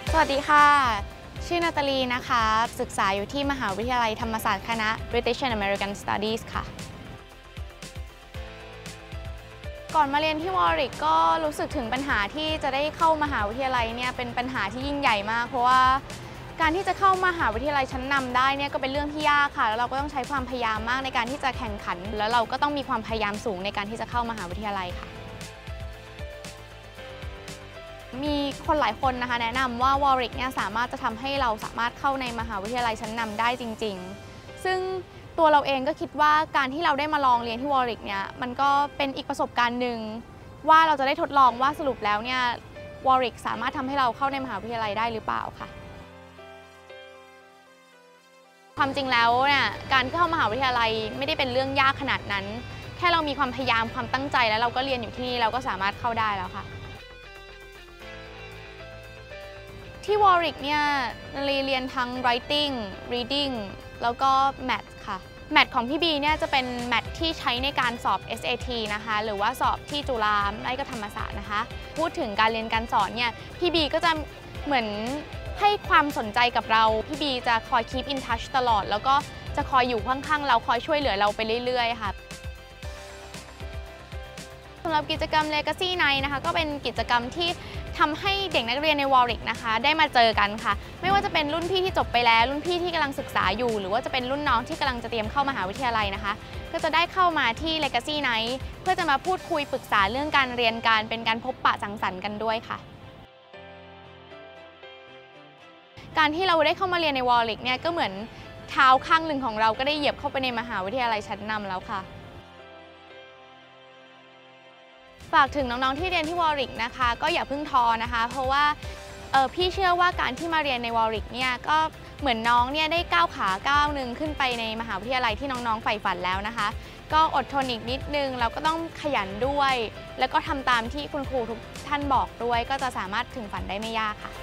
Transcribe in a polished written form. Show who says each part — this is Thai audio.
Speaker 1: สวัสดีค่ะชื่อนาตาลีนะคะศึกษาอยู่ที่มหาวิทยาลัยธรรมศาสตร์คณะ British and American Studies ค่ะก่อนมาเรียนที่วอริกก็รู้สึกถึงปัญหาที่จะได้เข้ามหาวิทยาลัยเนี่ยเป็นปัญหาที่ยิ่งใหญ่มากเพราะว่าการที่จะเข้ามหาวิทยาลัยชั้นนำได้เนี่ยก็เป็นเรื่องที่ยากค่ะแล้วเราก็ต้องใช้ความพยายามมากในการที่จะแข่งขันแล้วเราก็ต้องมีความพยายามสูงในการที่จะเข้ามหาวิทยาลัยค่ะมีคนหลายคนนะคะแนะนำว่าวอริกเนี่ยสามารถจะทำให้เราสามารถเข้าในมหาวิทยาลัยชั้นนำได้จริงๆซึ่งตัวเราเองก็คิดว่าการที่เราได้มาลองเรียนที่วอริกเนี่ยมันก็เป็นอีกประสบการณ์หนึ่งว่าเราจะได้ทดลองว่าสรุปแล้วเนี่ยวอริกสามารถทำให้เราเข้าในมหาวิทยาลัยได้หรือเปล่าค่ะความจริงแล้วเนี่ยการเข้ามหาวิทยาลัยไม่ได้เป็นเรื่องยากขนาดนั้นแค่เรามีความพยายามความตั้งใจแล้วเราก็เรียนอยู่ที่นี่เราก็สามารถเข้าได้แล้วค่ะที่วอริกเนี่ยเรียนทั้ง writing reading แล้วก็ math ค่ะ math ของพี่บีเนี่ยจะเป็น math ที่ใช้ในการสอบ SAT นะคะหรือว่าสอบที่จุฬาไม่ก็ธรรมศาสตร์นะคะพูดถึงการเรียนการสอนเนี่ยพี่บีก็จะเหมือนให้ความสนใจกับเราพี่บีจะคอย keep in touch ตลอดแล้วก็จะคอยอยู่ข้างๆเราคอยช่วยเหลือเราไปเรื่อยๆค่ะสำหรับกิจกรรม Legacy Night นะคะก็เป็นกิจกรรมที่ทำให้เด็กนักเรียนในวอริกนะคะได้มาเจอกันค่ะไม่ว่าจะเป็นรุ่นพี่ที่จบไปแล้วรุ่นพี่ที่กำลังศึกษาอยู่หรือว่าจะเป็นรุ่นน้องที่กำลังจะเตรียมเข้ามหาวิทยาลัยนะคะก็จะได้เข้ามาที่ Legacy Night เพื่อจะมาพูดคุยปรึกษาเรื่องการเรียนการเป็นการพบปะสังสรรค์กันด้วยค่ะการที่เราได้เข้ามาเรียนในวอริกเนี่ยก็เหมือนเท้าข้างหนึ่งของเราก็ได้เหยียบเข้าไปในมหาวิทยาลัยชั้นนำแล้วค่ะฝากถึงน้องๆที่เรียนที่วอริกนะคะก็อย่าเพิ่งท้อนะคะเพราะว่าพี่เชื่อว่าการที่มาเรียนในวอริกเนี่ยก็เหมือนน้องเนี่ยได้ก้าวขาก้าวหนึ่งขึ้นไปในมหาวิทยาลัยที่น้องๆใฝ่ฝันแล้วนะคะก็อดทนอีกนิดนึงเราก็ต้องขยันด้วยแล้วก็ทำตามที่คุณครูทุกท่านบอกด้วยก็จะสามารถถึงฝันได้ไม่ยากค่ะ